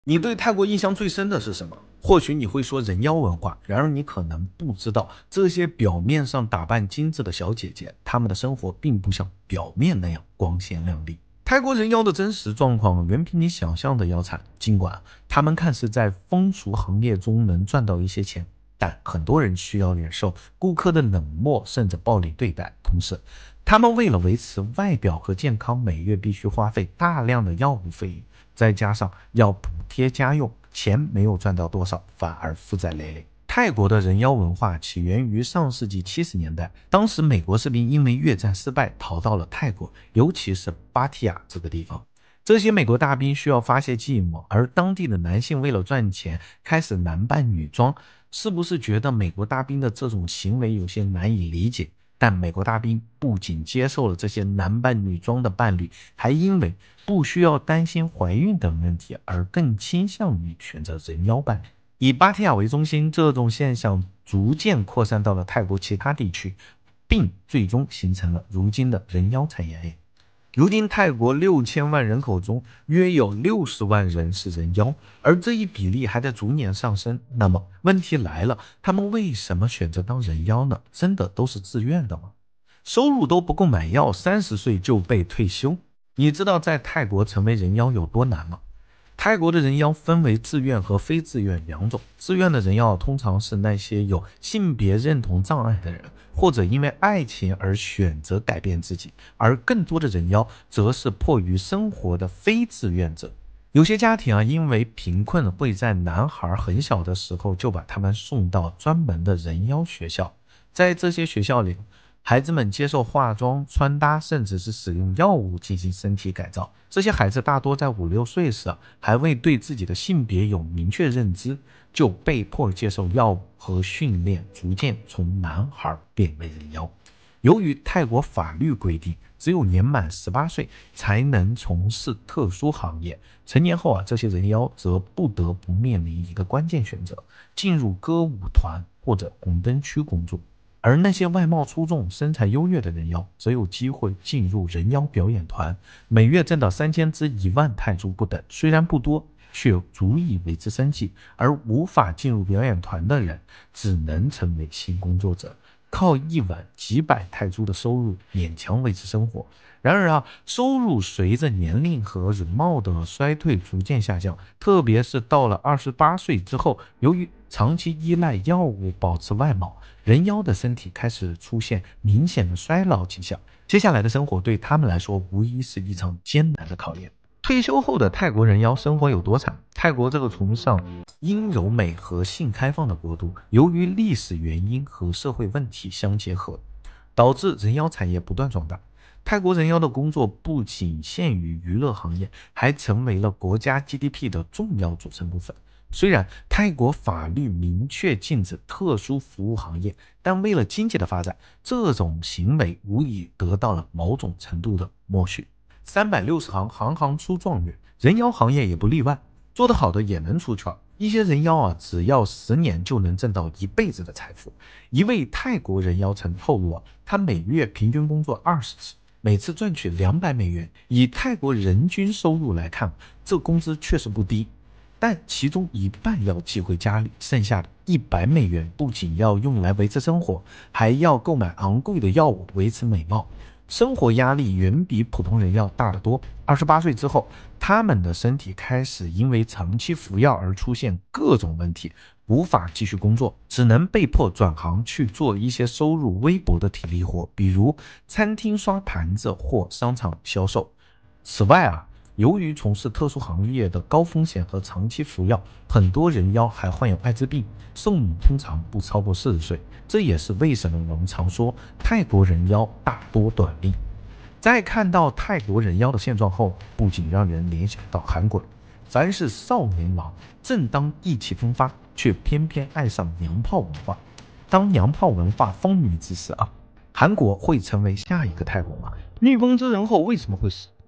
你对泰国印象最深的是什么？或许你会说人妖文化，然而你可能不知道，这些表面上打扮精致的小姐姐，她们的生活并不像表面那样光鲜亮丽。泰国人妖的真实状况远比你想象的要惨。尽管他们看似在风俗行业中能赚到一些钱，但很多人需要忍受顾客的冷漠甚至暴力对待。同时，他们为了维持外表和健康，每月必须花费大量的药物费用。再加上要补贴家用，钱没有赚到多少，反而负债累累。泰国的人妖文化起源于上世纪70年代，当时美国士兵因为越战失败逃到了泰国，尤其是芭提雅这个地方。这些美国大兵需要发泄寂寞，而当地的男性为了赚钱开始男扮女装。是不是觉得美国大兵的这种行为有些难以理解？但美国大兵不仅接受了这些男扮女装的伴侣，还因为不需要担心怀孕等问题，而更倾向于选择人妖伴侣。以芭提雅为中心，这种现象逐渐扩散到了泰国其他地区，并最终形成了如今的人妖产业链。如今泰国6000万人口中，约有60万人是人妖，而这一比例还在逐年上升。那么问题来了，他们为什么选择当人妖呢？真的都是自愿的吗？收入都不够买药，30岁就被退休。你知道在泰国成为人妖有多难吗？泰国的人妖分为自愿和非自愿两种。自愿的人妖通常是那些有性别认同障碍的人，或者因为爱情而选择改变自己，而更多的人妖则是迫于生活的非自愿者。有些家庭因为贫困会在男孩很小的时候就把他们送到专门的人妖学校，在这些学校里，孩子们接受化妆、穿搭，甚至是使用药物进行身体改造。这些孩子大多在5、6岁时还未对自己的性别有明确认知，就被迫接受药物和训练，逐渐从男孩变为人妖。由于泰国法律规定，只有年满18岁才能从事特殊行业，成年后这些人妖则不得不面临一个关键选择：进入歌舞团或者红灯区工作。而那些外貌出众、身材优越的人妖，则有机会进入人妖表演团，每月挣到3000至1万泰铢不等，虽然不多，却足以维持生计。而无法进入表演团的人，只能成为性工作者，靠一晚几百泰铢的收入勉强维持生活。然而收入随着年龄和容貌的衰退逐渐下降，特别是到了28岁之后，由于长期依赖药物保持外貌，人妖的身体开始出现明显的衰老迹象。接下来的生活对他们来说无疑是一场艰难的考验。退休后的泰国人妖生活有多惨？泰国这个崇尚阴柔美和性开放的国度，由于历史原因和社会问题相结合，导致人妖产业不断壮大。泰国人妖的工作不仅限于娱乐行业，还成为了国家 GDP 的重要组成部分。虽然泰国法律明确禁止特殊服务行业，但为了经济的发展，这种行为无疑得到了某种程度的默许。360行，行行出状元，人妖行业也不例外。做得好的也能出圈，一些人妖只要10年就能挣到一辈子的财富。一位泰国人妖曾透露他每月平均工作20次，每次赚取$200。以泰国人均收入来看，这工资确实不低，但其中一半要寄回家里，剩下的$100不仅要用来维持生活，还要购买昂贵的药物维持美貌。生活压力远比普通人要大得多。28岁之后，他们的身体开始因为长期服药而出现各种问题，无法继续工作，只能被迫转行去做一些收入微薄的体力活，比如餐厅刷盘子或商场销售。此外由于从事特殊行业的高风险和长期服药，很多人妖还患有艾滋病，寿命通常不超过40岁。这也是为什么我们常说泰国人妖大多短命。在看到泰国人妖的现状后，不仅让人联想到韩国，凡是少年郎正当意气风发，却偏偏爱上娘炮文化。当娘炮文化风靡之时韩国会成为下一个泰国吗？逆风之人后为什么会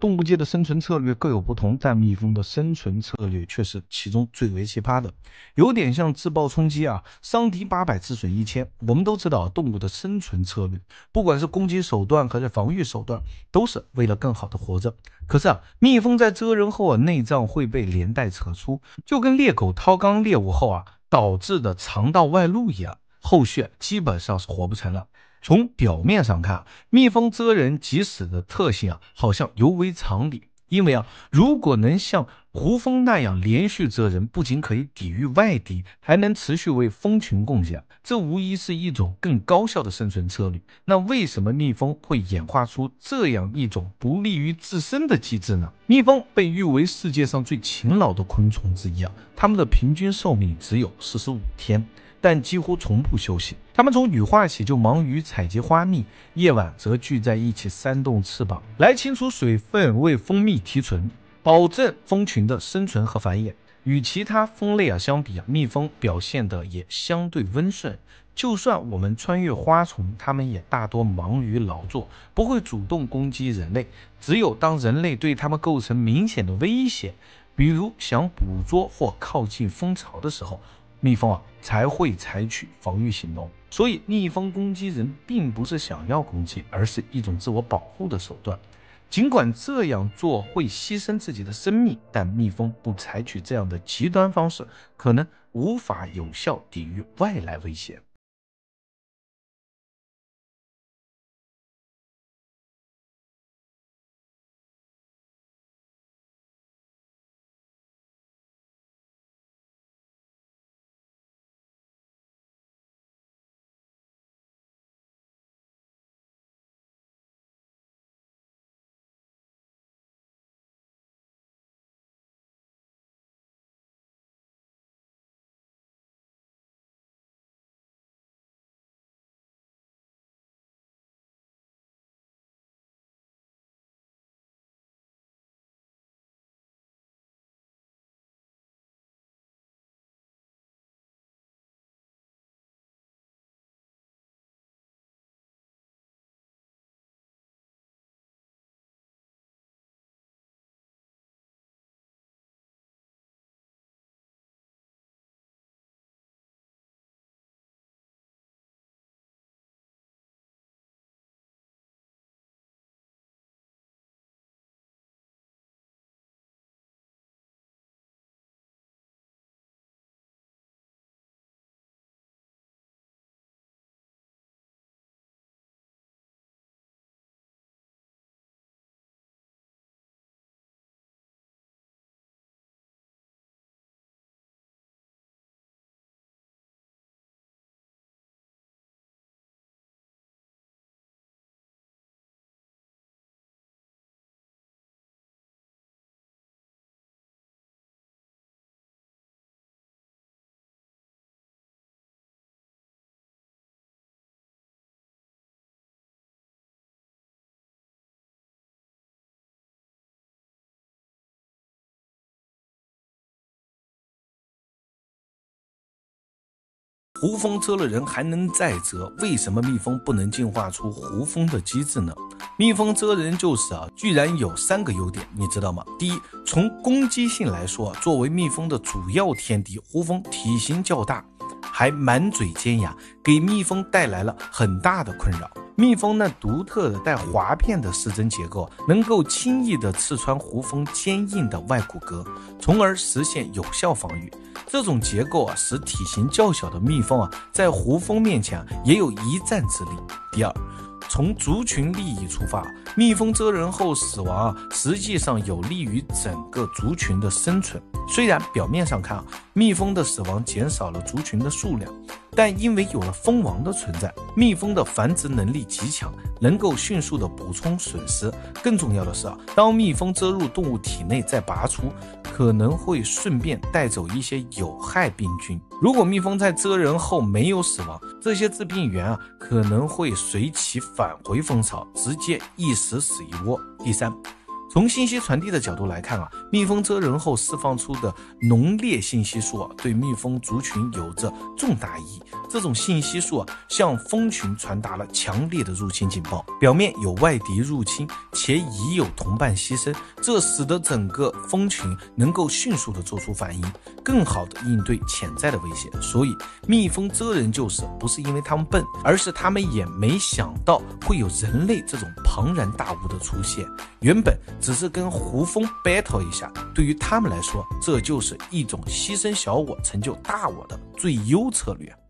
动物界的生存策略各有不同，但蜜蜂的生存策略却是其中最为奇葩的，有点像自暴冲击啊，伤敌800自损1000。我们都知道动物的生存策略，不管是攻击手段还是防御手段，都是为了更好的活着。可是蜜蜂在蜇人后内脏会被连带扯出，就跟猎狗掏肛猎物后导致的肠道外露一样，后续基本上是活不成了。从表面上看，蜜蜂蜇人即死的特性好像尤为常理。因为如果能像胡蜂那样连续蜇人，不仅可以抵御外敌，还能持续为蜂群贡献，这无疑是一种更高效的生存策略。那为什么蜜蜂会演化出这样一种不利于自身的机制呢？蜜蜂被誉为世界上最勤劳的昆虫之一它们的平均寿命只有45天。但几乎从不休息，它们从羽化起就忙于采集花蜜，夜晚则聚在一起扇动翅膀来清除水分，为蜂蜜提纯，保证蜂群的生存和繁衍。与其他蜂类相比蜜蜂表现的也相对温顺。就算我们穿越花丛，它们也大多忙于劳作，不会主动攻击人类。只有当人类对它们构成明显的威胁，比如想捕捉或靠近蜂巢的时候，蜜蜂才会采取防御行动。所以蜜蜂攻击人并不是想要攻击，而是一种自我保护的手段。尽管这样做会牺牲自己的生命，但蜜蜂不采取这样的极端方式，可能无法有效抵御外来威胁。胡蜂蜇了人还能再蜇，为什么蜜蜂不能进化出胡蜂的机制呢？蜜蜂蜇人就是居然有3个优点，你知道吗？第一，从攻击性来说，作为蜜蜂的主要天敌，胡蜂体型较大，还满嘴尖牙，给蜜蜂带来了很大的困扰。蜜蜂那独特的带滑片的丝针结构，能够轻易地刺穿胡蜂坚硬的外骨骼，从而实现有效防御。这种结构使体型较小的蜜蜂在胡蜂面前也有一战之力。第二，从族群利益出发，蜜蜂蜇人后死亡实际上有利于整个族群的生存。虽然表面上看蜜蜂的死亡减少了族群的数量，但因为有了蜂王的存在，蜜蜂的繁殖能力极强，能够迅速的补充损失。更重要的是当蜜蜂蜇入动物体内再拔出，可能会顺便带走一些有害病菌。如果蜜蜂在蜇人后没有死亡，这些致病源可能会随其返回蜂巢，直接一死死一窝。第三， 从信息传递的角度来看蜜蜂蛰人后释放出的浓烈信息素对蜜蜂族群有着重大意义。这种信息素向蜂群传达了强烈的入侵警报，表面有外敌入侵，且已有同伴牺牲，这使得整个蜂群能够迅速的做出反应，更好的应对潜在的威胁。所以蜜蜂蛰人就死，不是因为他们笨，而是他们也没想到会有人类这种庞然大物的出现，原本只是跟胡蜂 battle 一下，对于他们来说，这就是一种牺牲小我成就大我的最优策略。